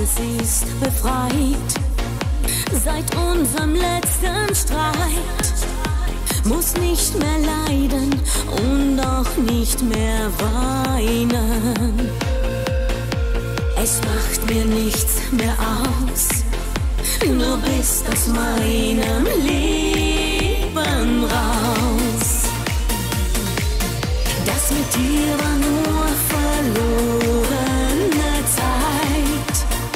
Herz ist befreit. Seit unserem letzten Streit muss nicht mehr leiden und auch nicht mehr weinen. Es macht mir nichts mehr aus, du bist aus meinem Leben raus. Das mit dir war nur verlorene Zeit,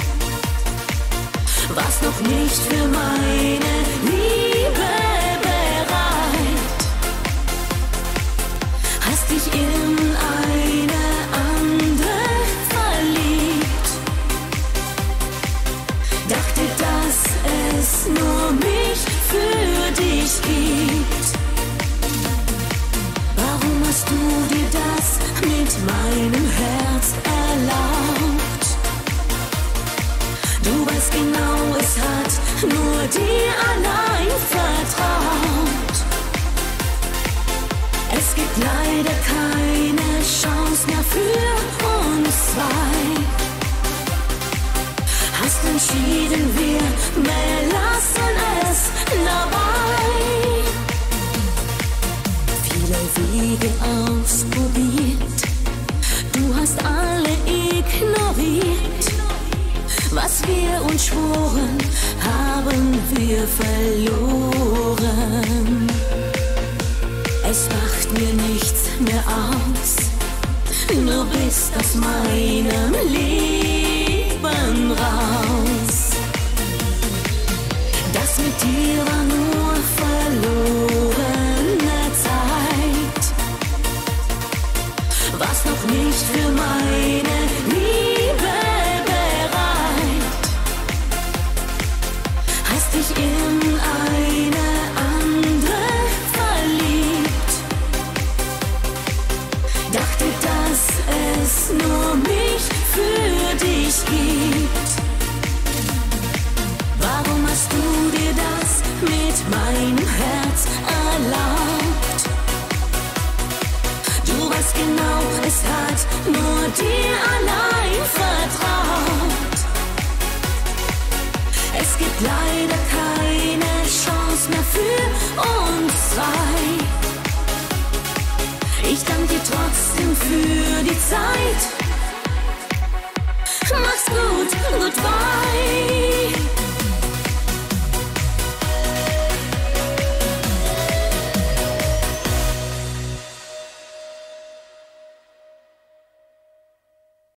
warst noch nicht für meine Liebe bereit, hast dich in eine andere verliebt, dachte, dass es nur mich für dich gibt. Warum hast du dir das mit meinem Herz erlaubt? Du weißt genau, es hat nur dir allein vertraut. Es gibt leider keine Chance mehr für uns zwei. Hast entschieden, wir lassen es dabei. Viele Wege ausprobiert, du hast alle ignoriert. Was wir uns schworen, haben wir verloren. Es macht mir nichts mehr aus, du bist aus meinem Leben raus. Das mit dir war nur verlorene Zeit, war's noch nicht für meine Liebe bereit, hast dich in eine andere verliebt, dachte, dass es nur mich für dich gibt. Warum hast du dir das mit meinem Herz erlaubt? Du weißt genau, es hat nur dir allein vertraut. Es gibt leider keine Chance mehr für uns zwei. Ich danke dir trotzdem für die Zeit,